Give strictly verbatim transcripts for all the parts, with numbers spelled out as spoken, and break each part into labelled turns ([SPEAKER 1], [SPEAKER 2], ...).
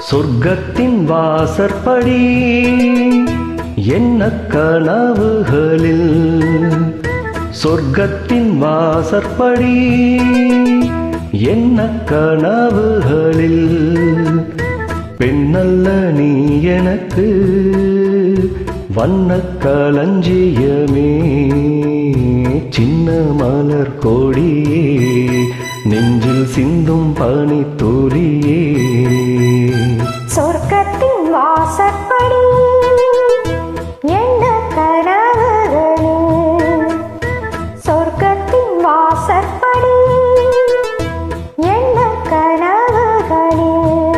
[SPEAKER 1] சொர்க்கத்தின் வாசற்படி என்ன கனவுகளில் சொர்க்கத்தின் வாசற்படி என்ன கனவுகளில் பெண்ணல்ல நீ எனக்கு வண்ண களஞ்சியமே சின்ன மலர் கொடியே நெஞ்சில் சிந்தும் பனி துளியே
[SPEAKER 2] சொர்க்கத்தின் வாசற்படி என்ன கனவுகளில் சொர்க்கத்தின் வாசற்படி என்ன கனவுகளில்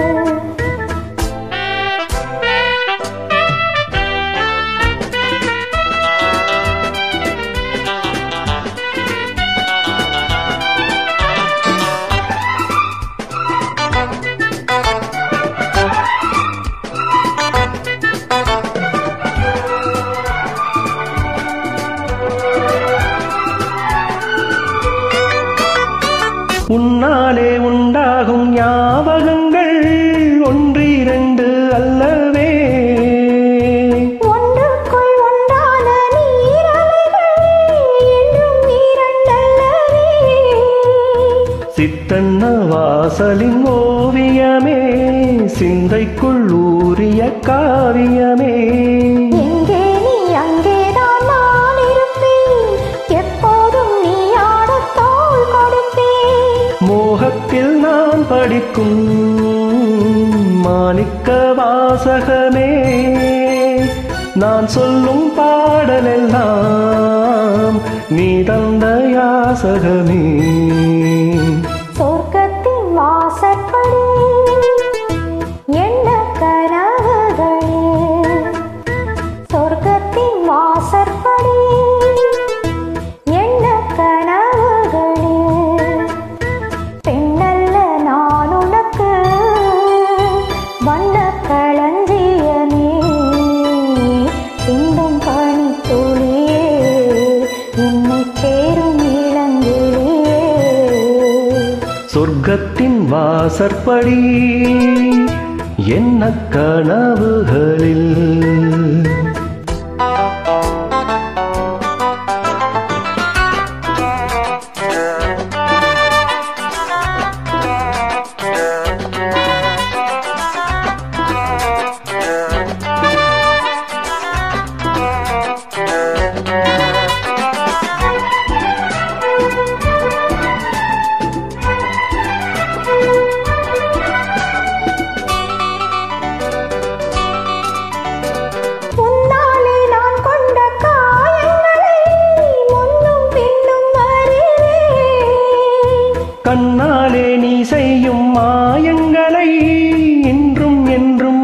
[SPEAKER 1] உன்னாலே உண்டாகும் ஞாபகங்கள் ஒன்றிரண்டு அல்லவே
[SPEAKER 2] ஒன்றுக்குள் ஒன்றான நீரலைகள் என்றும் இரண்டல்லவே
[SPEAKER 1] சித்தன்ன வாசலின் ஓவியமே சிந்தைக்குள் ஊறிய காவியமே
[SPEAKER 2] எங்கே நீ அங்கேதான் நான் இருப்பேன் எப்போதும் நீ ஆடத் தோள் கொடுப்பேன்
[SPEAKER 1] மோகத்தில் நான் படிக்கும் மாணிக்க வாசகமே நான் சொல்லும் பாடலெல்லாம் நீ தந்த யாசகமே
[SPEAKER 2] சொர்க்கத்தின் வாசற்படி என்ன கனவுகளில் சொர்க்கத்தின் வாசற்படி என்ன கனவுகளில் பெண்ணல்ல நான் உனக்கு வண்ண களஞ்சியமே சிந்தும் பனி துளியே என்னை சேரும் இளங்கிளியே
[SPEAKER 1] சொர்க்கத்தின் வாசற்படி என்ன கனவுகளில்
[SPEAKER 2] உன்னாலே நான் கொண்ட காயங்களை முன்னும் பின்னும் அறிவேன்
[SPEAKER 1] கண்ணாலே நீ செய்யும் மாயங்களை இன்றும் என்றும்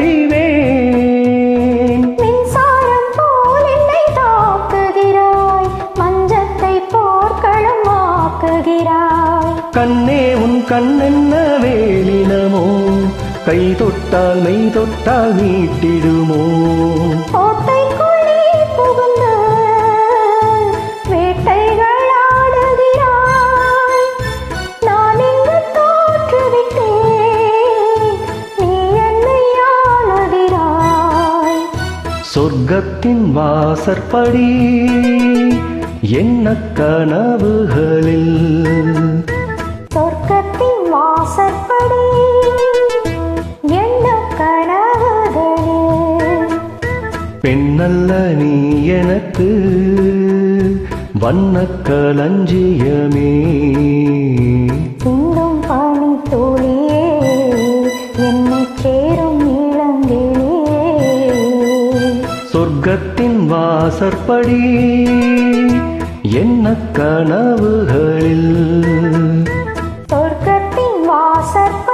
[SPEAKER 1] அறிவேன்
[SPEAKER 2] மின்சாரம் போல் என்னை தாக்குகிறாய் மஞ்சத்தை போர்க்களம் ஆக்குகிறாய்
[SPEAKER 1] கண்ணே உன் கண்ணென்ன வேலினமோ கை தொட்டால் மெய் தொட்டால் மீட்டிடுமோ
[SPEAKER 2] கோட்டைக்குள்ளே புகுந்து வேட்டைகள் ஆடுகிறாய் நான் இங்கு தோற்றுவிட்டேன் நீ என்னை ஆளுகிறாய்
[SPEAKER 1] சொர்க்கத்தின் வாசற்படி என்ன கனவுகளில்
[SPEAKER 2] சொர்க்கத்தின் வாசற்படி என்ன கனவுகளில்
[SPEAKER 1] பெண்ணல்ல நீ எனக்கு வண்ண களஞ்சியமே
[SPEAKER 2] சிந்தும் பனி துளியே என்னை சேரும் இளங்கிளியே
[SPEAKER 1] சொர்க்கத்தின் வாசற்படி என்ன கனவுகளில்
[SPEAKER 2] சொர்க்கத்தின் வாசற்படி